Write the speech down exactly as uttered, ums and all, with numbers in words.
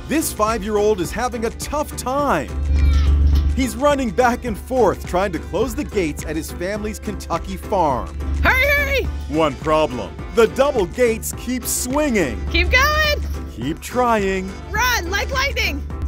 This five-year-old is having a tough time. He's running back and forth trying to close the gates at his family's Kentucky farm. Hurry, hurry! One problem, the double gates keep swinging. Keep going! Keep trying. Run like lightning!